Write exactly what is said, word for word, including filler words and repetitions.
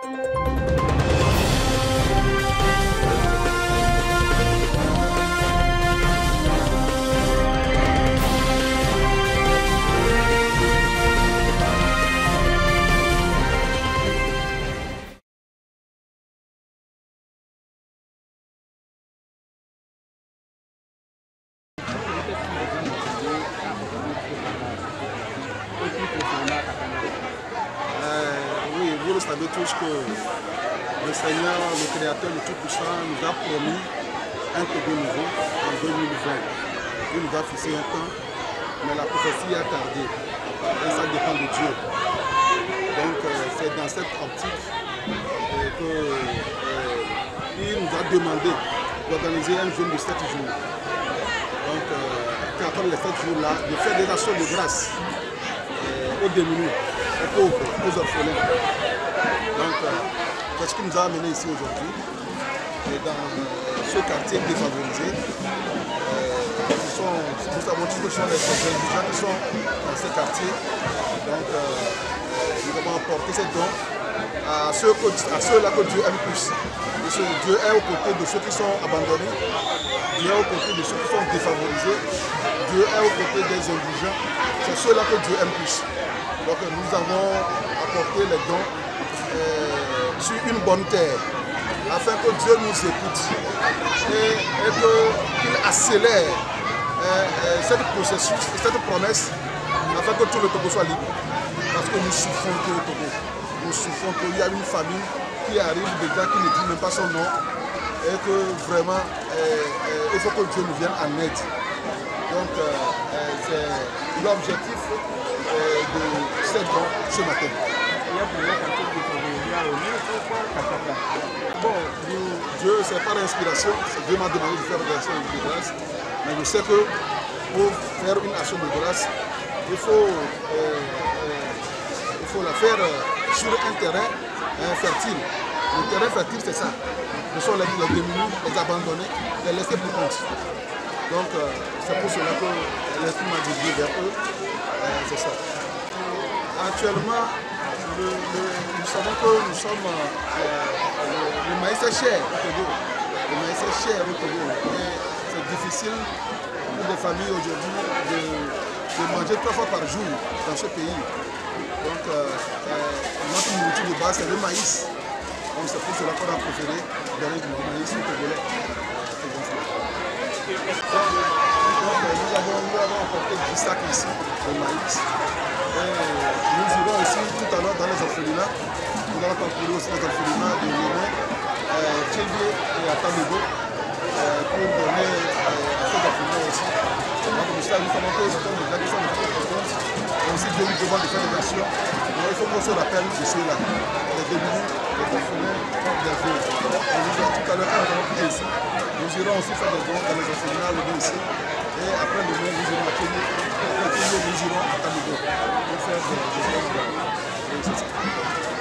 Vous le savez tous que le Seigneur, le Créateur de Tout-Puissant, nous a promis un Togo nouveau en deux mille vingt. Il nous a fixé un temps, mais la prophétie a tardé. Et ça dépend de Dieu. Donc euh, c'est dans cette optique qu'il euh, nous a demandé d'organiser un jeûne de sept jours. Donc euh, après les sept jours-là, de faire des actions de grâce euh, aux démunis, aux pauvres, aux orphelins. Donc, euh, c'est ce qui nous a amené ici aujourd'hui, dans ce quartier défavorisé. Euh, nous savons tous que ce sont les gens qui sont dans ce quartier. Donc, euh, nous avons apporté ces dons à ceux-là ceux que Dieu aime plus. Dieu est aux côtés de ceux qui sont abandonnés, Dieu est aux côtés de ceux qui sont défavorisés, Dieu est aux côtés des indigents. C'est ceux-là que Dieu aime plus. Donc, nous avons apporté les dons Euh, sur une bonne terre, afin que Dieu nous écoute et, et qu'il accélère euh, euh, cette processus, cette promesse, afin que tout le Togo soit libre. Parce que nous souffrons tout le Togo. Nous souffrons qu'il y a une famille qui arrive déjà, qui ne dit même pas son nom, et que vraiment, euh, euh, il faut que Dieu nous vienne en aide. Donc, euh, euh, c'est l'objectif euh, de cette don ce matin. Bon, Dieu, c'est par inspiration, Dieu m'a demandé de faire une action de grâce, mais je sais que pour faire une action de grâce, il faut, euh, euh, il faut la faire sur un terrain euh, fertile. Le terrain fertile, c'est ça. Ce sont les, les démunis, les abandonnés, les laissés pour compte. Donc, euh, c'est pour cela que l'esprit m'a dirigé vers eux. Euh, c'est ça. Actuellement, Le, le, nous savons que nous sommes, euh, le, le maïs est cher au Togo. Le maïs est cher au Togo. C'est difficile pour des familles aujourd'hui de, de manger trois fois par jour dans ce pays. Donc euh, euh, notre nourriture de base c'est le maïs. Donc c'est pour cela qu'on a préféré donner du maïs au Togolais. Donc, donc nous, avons, nous avons apporté dix sacs ici de maïs. Et nous irons ici tout à l'heure dans les orphelinats. Nous allons parcourir aussi les orphelinats de Yémen, Tchélié et à Tamibo euh, pour donner euh, à ces orphelinats aussi. Donc nous savons que ce sont des gens qui sont de très importantes. Et aussi Dieu nous demande de faire des actions. Donc il faut qu'on se rappelle de ceux-là, les démunis, les orphelins, les vieux. Tout à l'heure, quand nous allons prier ici, nous irons aussi faire des dons dans les orphelinats, le ici. Et après demain, nous irons à Kenya. Après Kenya, nous irons à Tamibo pour faire des dons. C'est ça.